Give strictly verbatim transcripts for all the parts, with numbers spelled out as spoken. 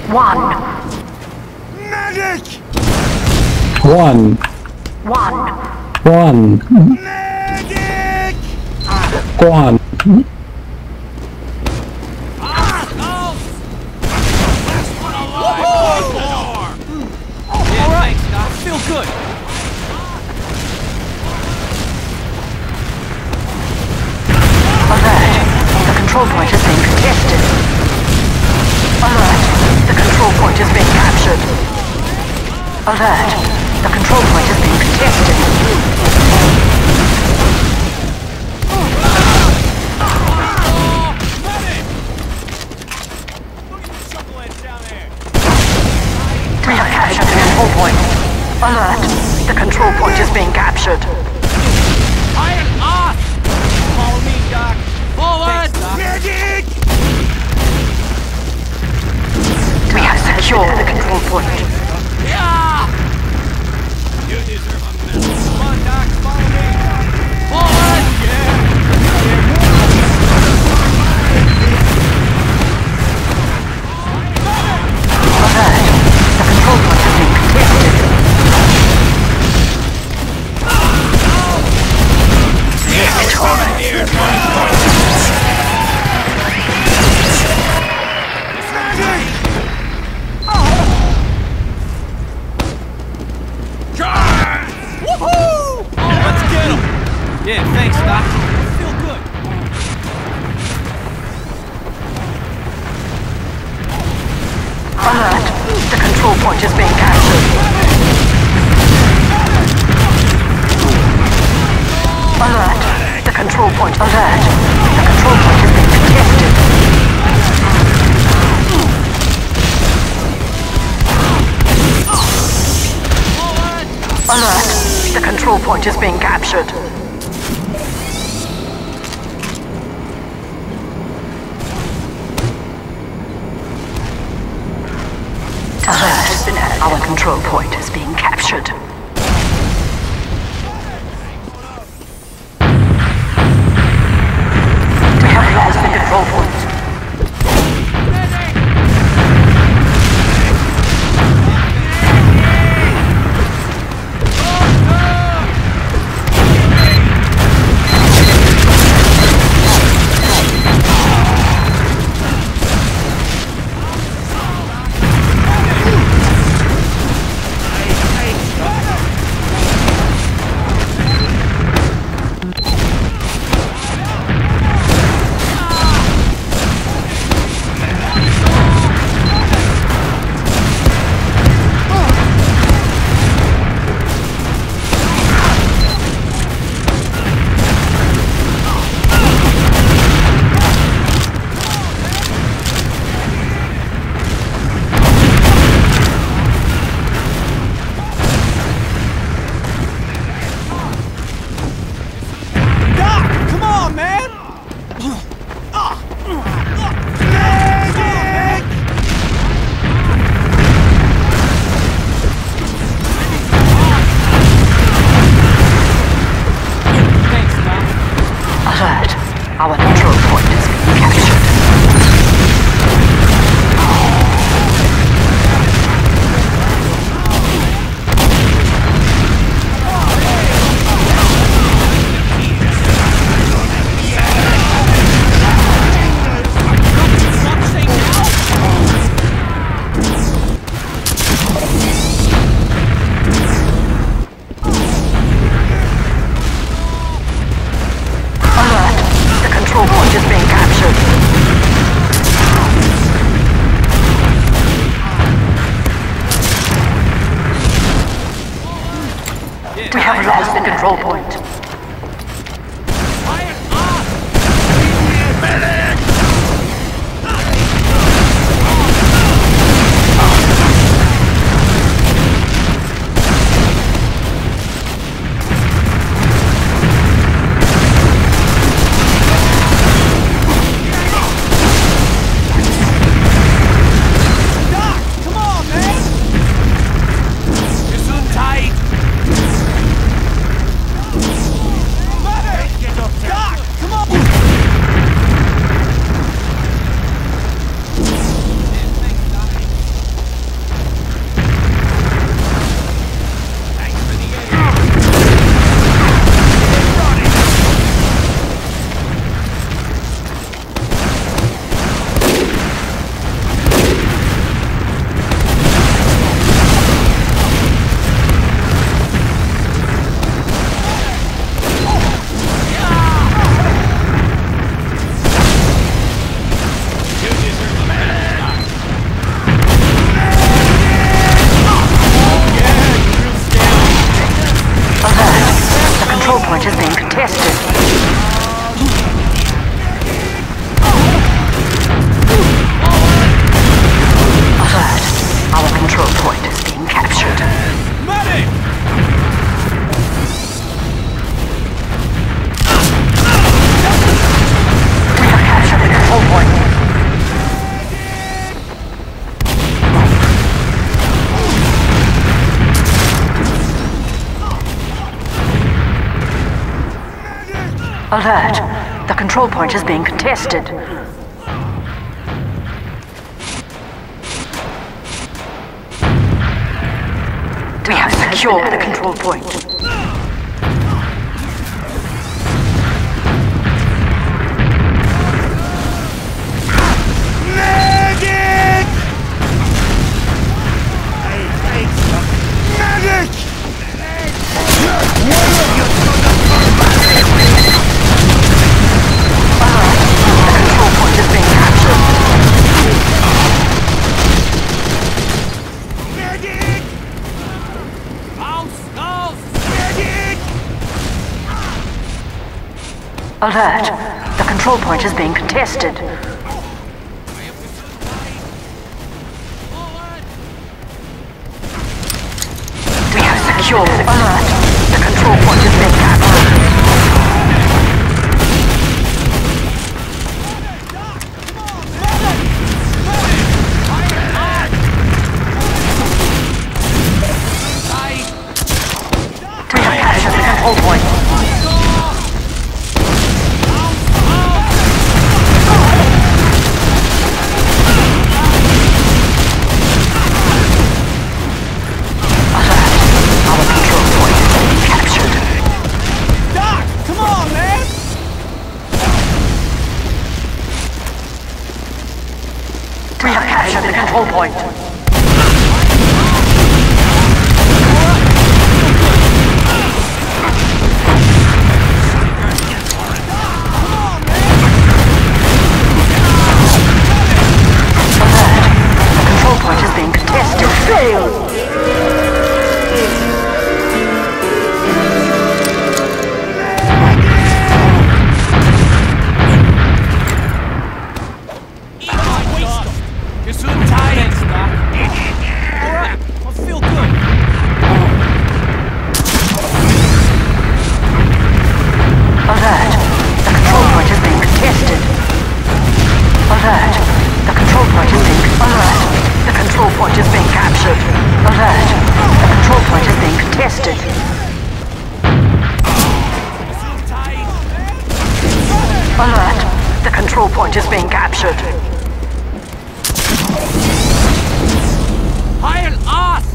One. Medic! One. One. One. Medic! One. All right, Doc. Feel good. Alert. The control point is being contested. Alert. The control point is being captured. Alert. The control point is being contested. We have captured the control point. Alert. The control point is being captured. Iron off! Follow me, Doc. Forward! Thanks, Doc. Medic! We have secured the control point. Yeah! You deserve a medal. Come on, Doc. Follow me. Forward! Alert. The control point is being contested. Woohoo! Oh, let's get him! Yeah, thanks, Doc. Feel good. Alert. The control point is being captured. Alert. The control point. Alert. The control point is being contested. Alert. The control point is being captured. Alert. Our control point is being captured. We have lost the control point. Our control point is being captured. We have lost the control point. You're so tight! Alert! The control point is being contested. We have secured the control point. Medic! Medic! The control point is being captured. Medic! House! House! Medic! Alert! The control point is being contested. We have secured. Alert! The control point is being captured. We have captured the control point. We have captured the control point. Alert! The control point is being contested. Failed! Alert! The control point is being contested. Alert! The control point is being... Alert! The control point is being captured. Alert! The control point is being contested. Alert! The control point is being captured. Heil us!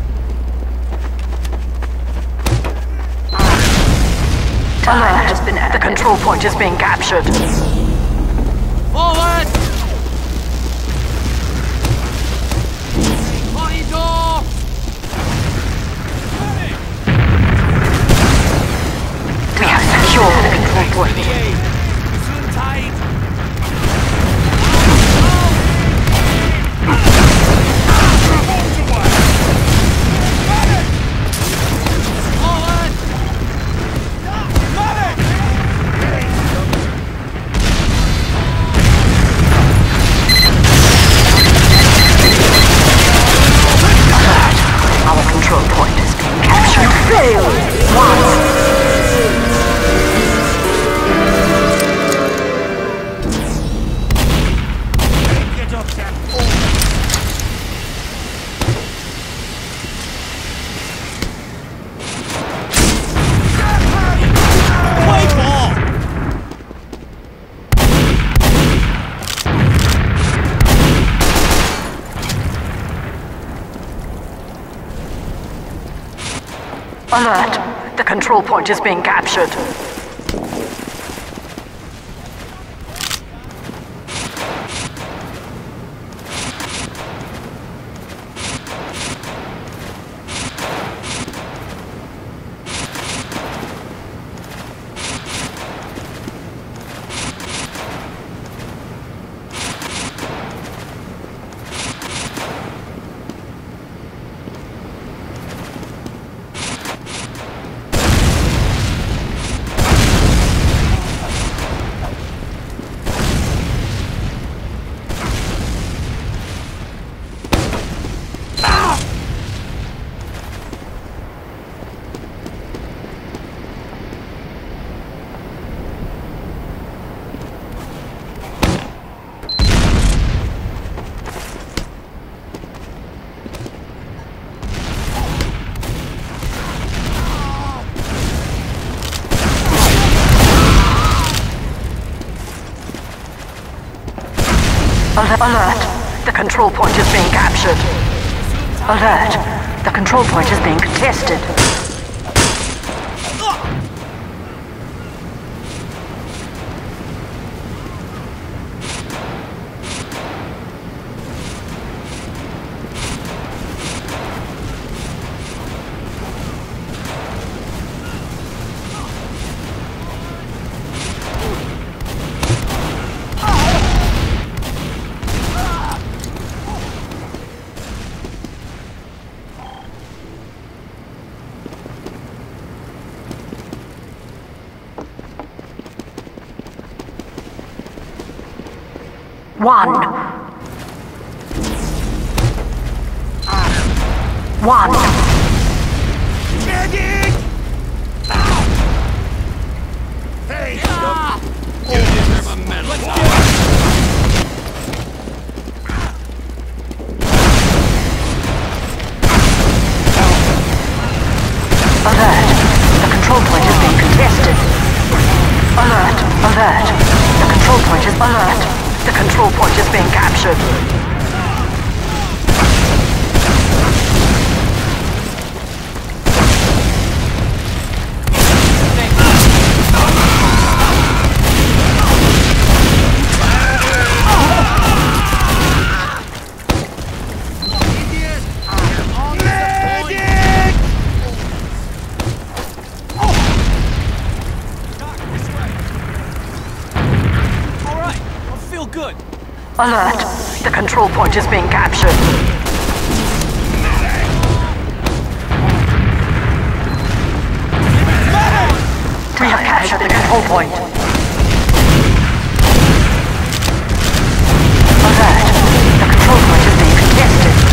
Alert! Has been the control point is being captured. Forward! Corridor! We have secured the control point. Gesundheit! Forward! Our control point is being captured. Failed! Once! Get up, Sam. Play ball! Alert! The control point is being captured. Alert! The control point is being captured. Alert! The control point is being contested. One. One. Medic! Hey! You deserve a medal. Let's do it. Alert! The control point is being contested. Alert! Alert! The control point is alert! The control point is being captured. Good. Alert! The control point is being captured. We have captured the control point. Alert! The control point is being contested.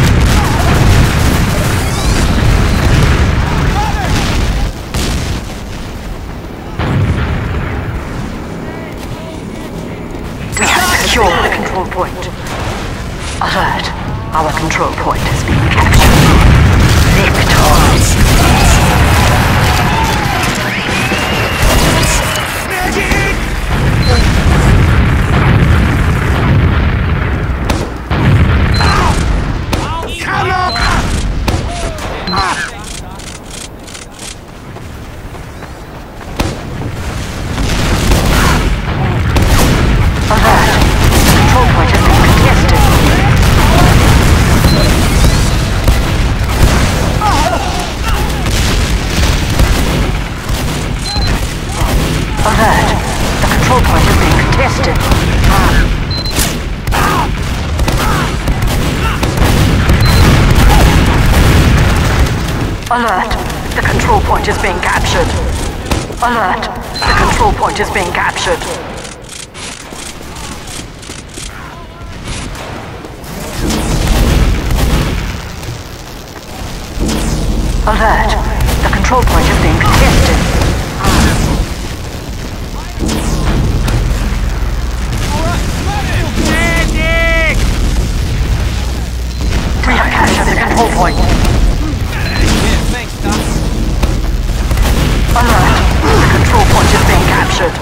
We have secured the control point. Alert! Our control point has been captured. Victors! Come on! Alert! The control point has been contested. Alert! The control point is being contested. Alert! The control point is being captured. Alert! The control point is being captured. Alert! The control point is being contested. Medic! We have captured the control point. Yeah, thanks, Doc. Alert! The control point is being captured.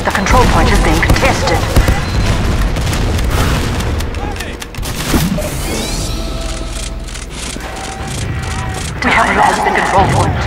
The control point is being contested. We have lost the control point.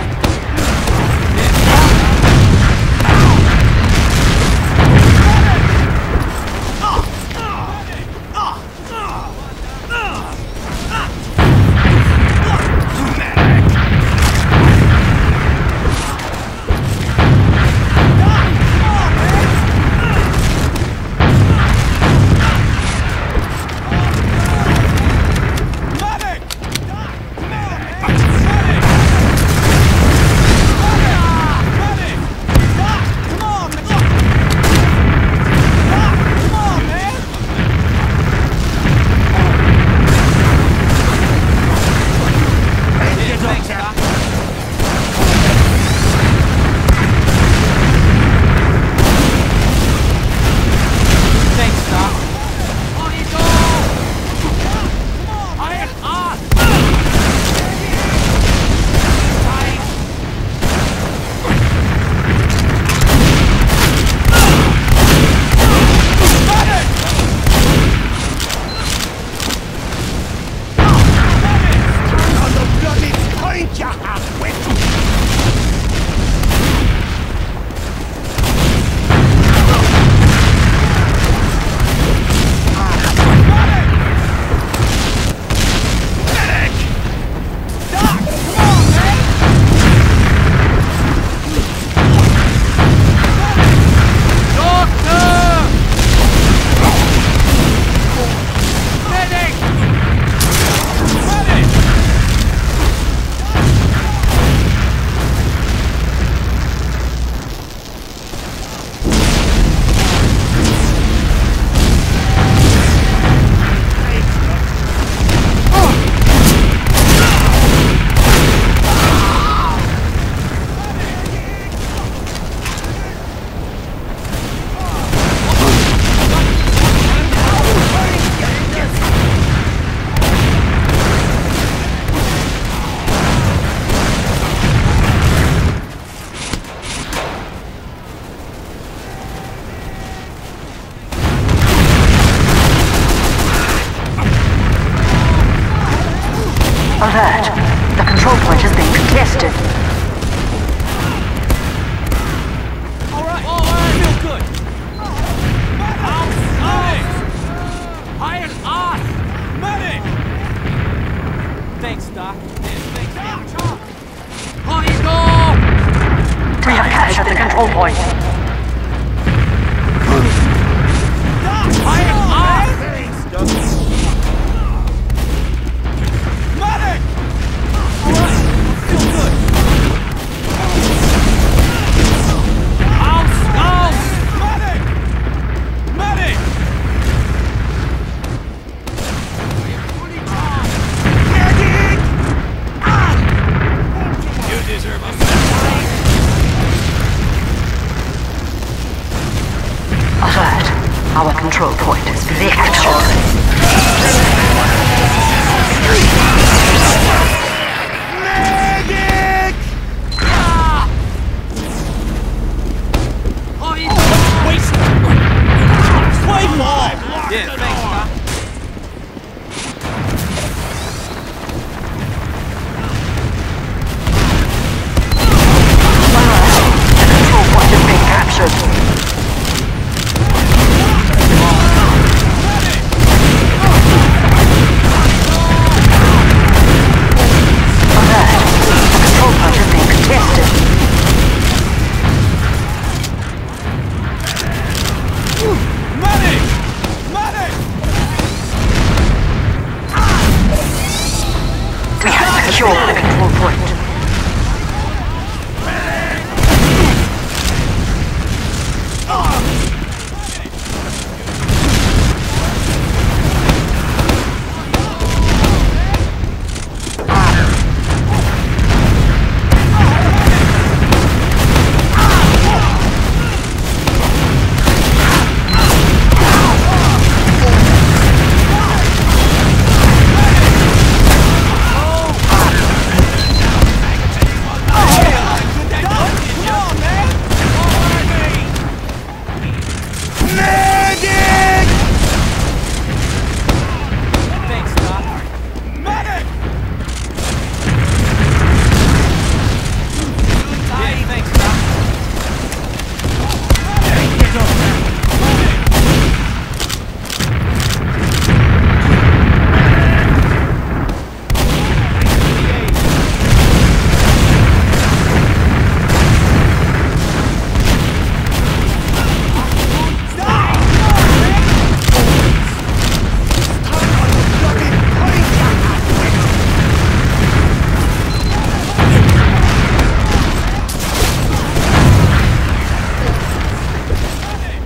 Alert! The control point is being contested. Alright, alright, feel good. Out, out! Iron off! Medic! Thanks, Doc. Thanks, Doc. Please go! We have captured the control point. Iron off! Thanks, Doc. Medic! Alright, feel good. Out, out! Medic! Medic! You deserve a Alert! Our control point is being captured. Medic! Ah! Oh, he's wasted. Play ball! Yeah, thanks, Doc. The control point is being captured. Secure the control point.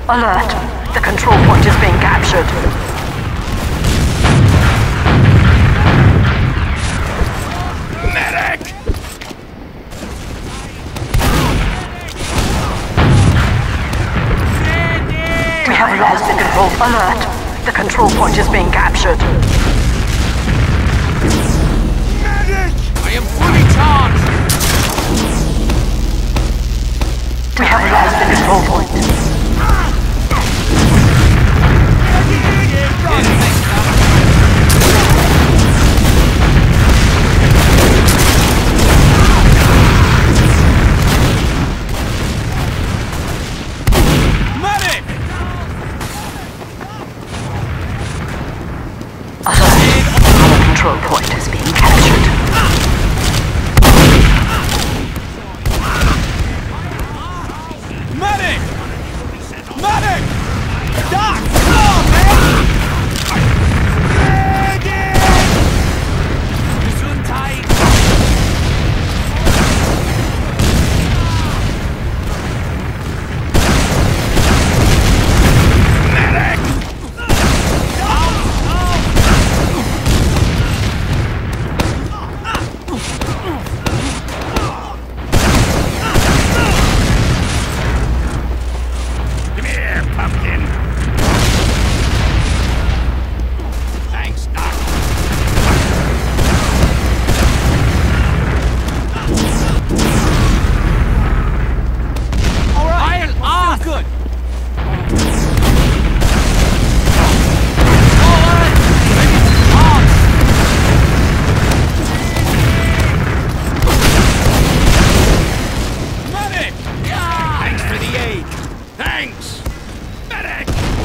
Alert! The control point is being captured. Medic! We have lost the control. Alert! The control point is being captured. Medic! I am fully charged! We have lost the control point. Medic! Alert! Our control point is being captured. Medic! Medic! Doc! Come on, man! Gesundheit! Medic! Come here, pumpkin! Thanks, Doc. All right! Ah, good! Forward! On! Medic! Thanks for the aid. Thanks! Medic!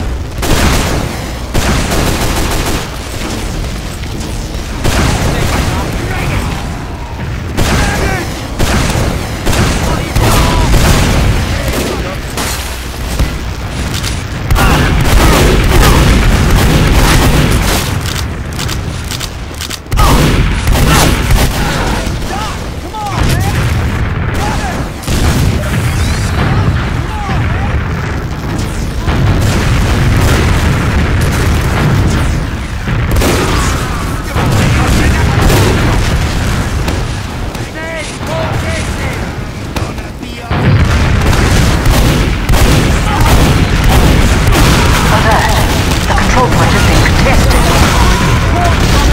Alert! The control point is being contested.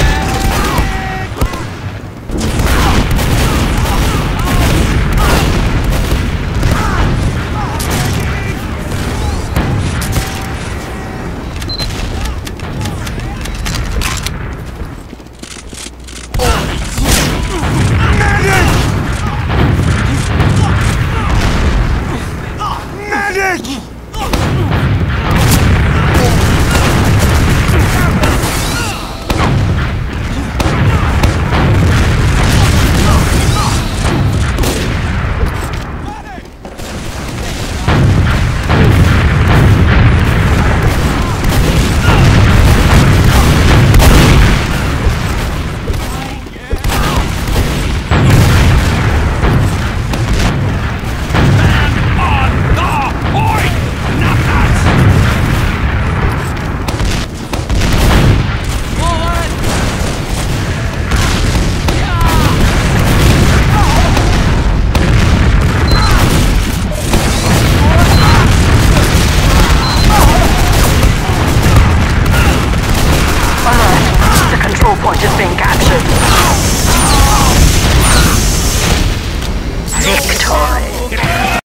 Medic! Forward! Alert! The control point is being captured.